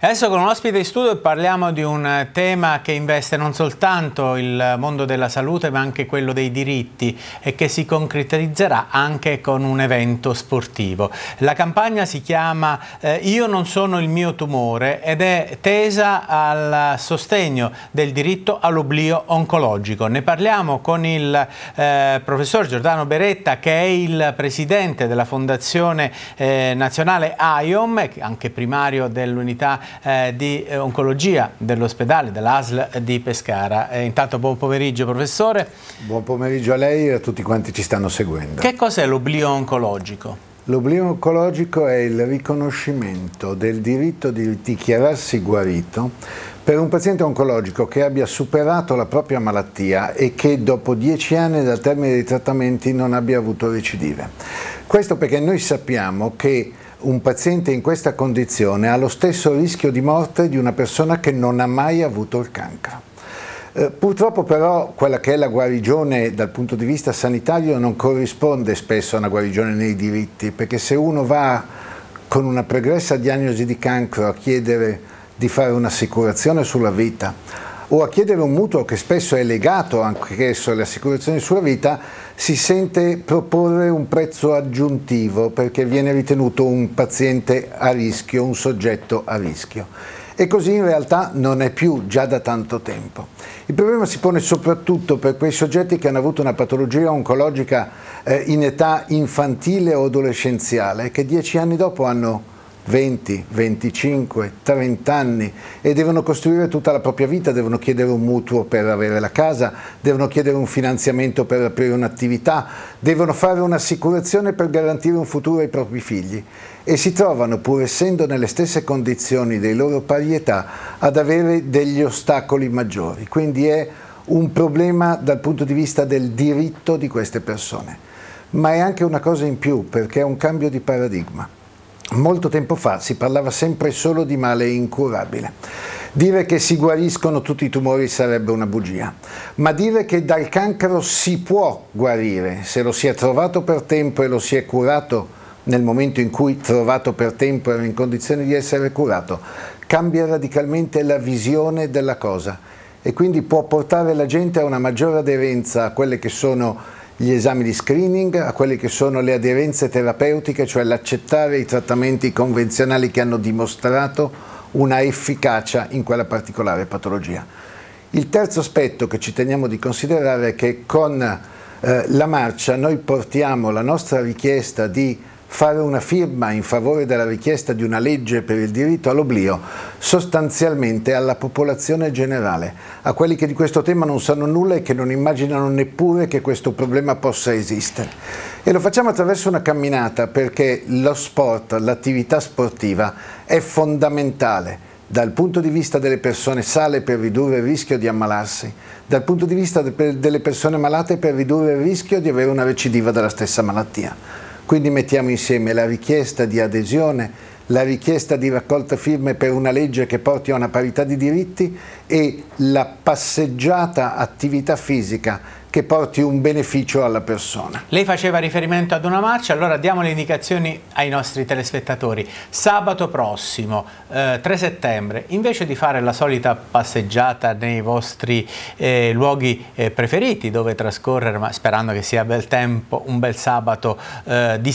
Adesso con un ospite in studio parliamo di un tema che investe non soltanto il mondo della salute ma anche quello dei diritti e che si concretizzerà anche con un evento sportivo. La campagna si chiama Io non sono il mio tumore ed è tesa al sostegno del diritto all'oblio oncologico. Ne parliamo con il professor Giordano Beretta, che è il presidente della Fondazione Nazionale AIOM, anche primario dell'unità di oncologia dell'ospedale della ASL di Pescara. Intanto buon pomeriggio professore. Buon pomeriggio a lei e a tutti quanti ci stanno seguendo. Che cos'è l'oblio oncologico? L'oblio oncologico è il riconoscimento del diritto di dichiararsi guarito per un paziente oncologico che abbia superato la propria malattia e che dopo 10 anni dal termine dei trattamenti non abbia avuto recidive. Questo perché noi sappiamo che un paziente in questa condizione ha lo stesso rischio di morte di una persona che non ha mai avuto il cancro. Purtroppo però quella che è la guarigione dal punto di vista sanitario non corrisponde spesso a una guarigione nei diritti, perché se uno va con una pregressa diagnosi di cancro a chiedere di fare un'assicurazione sulla vita o a chiedere un mutuo che spesso è legato anch'esso alle assicurazioni sulla vita, si sente proporre un prezzo aggiuntivo perché viene ritenuto un paziente a rischio, un soggetto a rischio. E così in realtà non è più, già da tanto tempo. Il problema si pone soprattutto per quei soggetti che hanno avuto una patologia oncologica in età infantile o adolescenziale, che 10 anni dopo hanno 20, 25, 30 anni e devono costruire tutta la propria vita, devono chiedere un mutuo per avere la casa, devono chiedere un finanziamento per aprire un'attività, devono fare un'assicurazione per garantire un futuro ai propri figli e si trovano, pur essendo nelle stesse condizioni dei loro pari età, ad avere degli ostacoli maggiori. Quindi è un problema dal punto di vista del diritto di queste persone, ma è anche una cosa in più perché è un cambio di paradigma. Molto tempo fa si parlava sempre solo di male incurabile. Dire che si guariscono tutti i tumori sarebbe una bugia, ma dire che dal cancro si può guarire se lo si è trovato per tempo e lo si è curato nel momento in cui trovato per tempo era in condizione di essere curato, cambia radicalmente la visione della cosa e quindi può portare la gente a una maggiore aderenza a quelle che sono gli esami di screening, a quelle che sono le aderenze terapeutiche, cioè l'accettare i trattamenti convenzionali che hanno dimostrato una efficacia in quella particolare patologia. Il terzo aspetto che ci teniamo di considerare è che con la marcia noi portiamo la nostra richiesta di fare una firma in favore della richiesta di una legge per il diritto all'oblio sostanzialmente alla popolazione generale, a quelli che di questo tema non sanno nulla e che non immaginano neppure che questo problema possa esistere. E lo facciamo attraverso una camminata perché lo sport, l'attività sportiva è fondamentale dal punto di vista delle persone sane per ridurre il rischio di ammalarsi, dal punto di vista delle persone malate per ridurre il rischio di avere una recidiva della stessa malattia. Quindi mettiamo insieme la richiesta di adesione, la richiesta di raccolta firme per una legge che porti a una parità di diritti e la passeggiata attività fisica che porti un beneficio alla persona. Lei faceva riferimento ad una marcia, allora diamo le indicazioni ai nostri telespettatori. Sabato prossimo, 3 settembre, invece di fare la solita passeggiata nei vostri luoghi preferiti dove trascorrere, ma sperando che sia bel tempo, un bel sabato di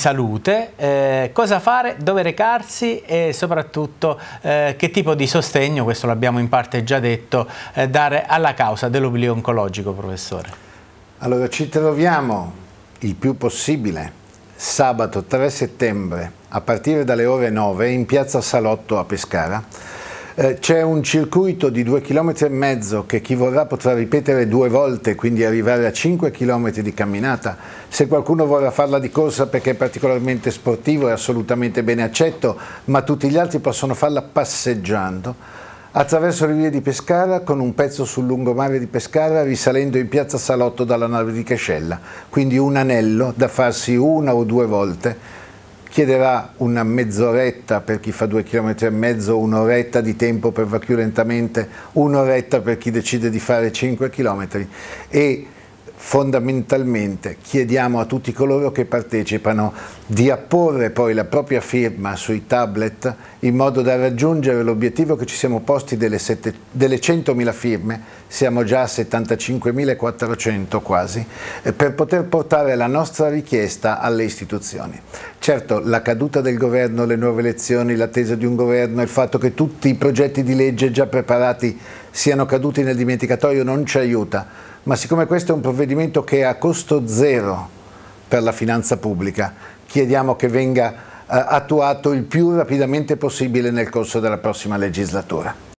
salute, cosa fare, dove recarsi e soprattutto che tipo di sostegno, questo l'abbiamo in parte già detto, dare alla causa dell'oblio oncologico, professore? Allora ci troviamo il più possibile sabato 3 settembre a partire dalle ore 9 in piazza Salotto a Pescara. C'è un circuito di 2,5 km che chi vorrà potrà ripetere 2 volte, quindi arrivare a 5 km di camminata. Se qualcuno vorrà farla di corsa perché è particolarmente sportivo è assolutamente ben accetto, ma tutti gli altri possono farla passeggiando attraverso le vie di Pescara con un pezzo sul lungomare di Pescara risalendo in piazza Salotto dalla nave di Cascella, quindi un anello da farsi 1 o 2 volte, chiederà una mezz'oretta per chi fa 2,5 km, un'oretta di tempo per va più lentamente, un'oretta per chi decide di fare 5 km e fondamentalmente chiediamo a tutti coloro che partecipano di apporre poi la propria firma sui tablet in modo da raggiungere l'obiettivo che ci siamo posti delle 100.000 firme, siamo già a 75.400 quasi, per poter portare la nostra richiesta alle istituzioni. Certo, la caduta del governo, le nuove elezioni, l'attesa di un governo, il fatto che tutti i progetti di legge già preparati siano caduti nel dimenticatoio non ci aiuta, ma siccome questo è un provvedimento che è a costo zero per la finanza pubblica, chiediamo che venga attuato il più rapidamente possibile nel corso della prossima legislatura.